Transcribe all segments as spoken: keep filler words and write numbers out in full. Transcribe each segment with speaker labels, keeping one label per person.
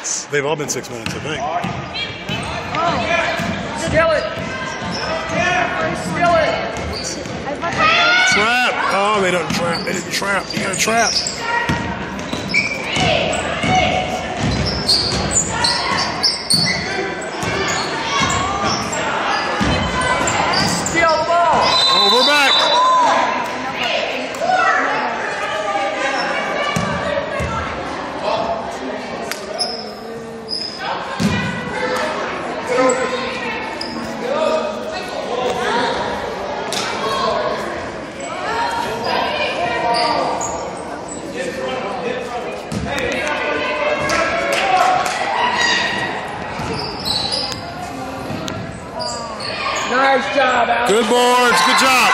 Speaker 1: minutes. They've all been six minutes, I think.
Speaker 2: Steal it. Steal it.
Speaker 1: Trap. Oh, they don't trap. They didn't trap. You got to trap.
Speaker 2: Steal ball.
Speaker 1: Over back.
Speaker 2: Nice job, Alex.
Speaker 1: Good boards. Good job.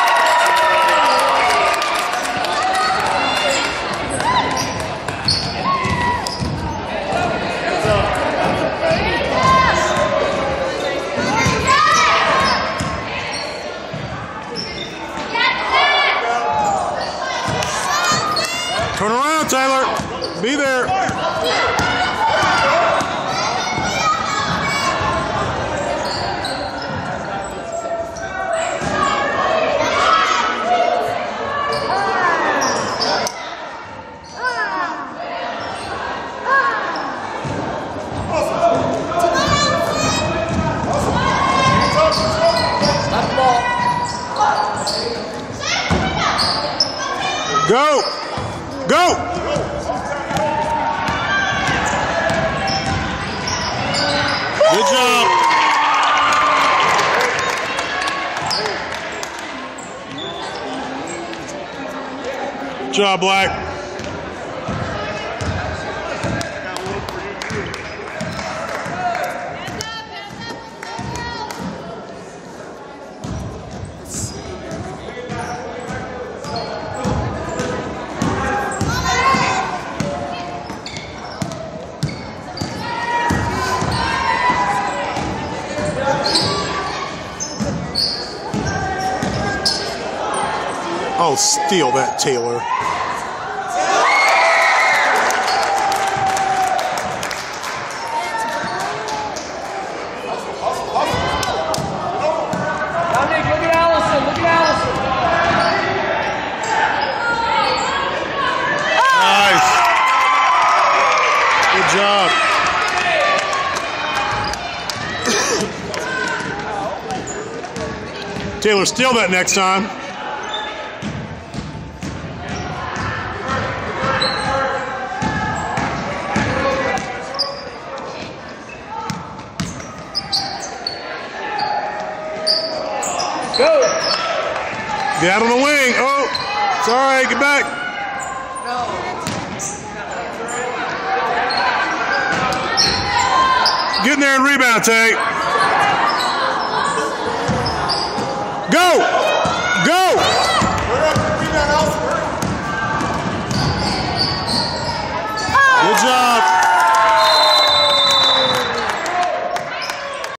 Speaker 1: Turn around, Tyler. Be there. Go! Go! Good job. Good job, Black. Oh, steal that, Taylor.
Speaker 2: Dominic, look at Allison. Look at Allison.
Speaker 1: Nice. Good job. Taylor, steal that next time.
Speaker 2: Go.
Speaker 1: Get out on the wing. Oh, it's all right. Get back. Get in there and rebound, Tay. Go.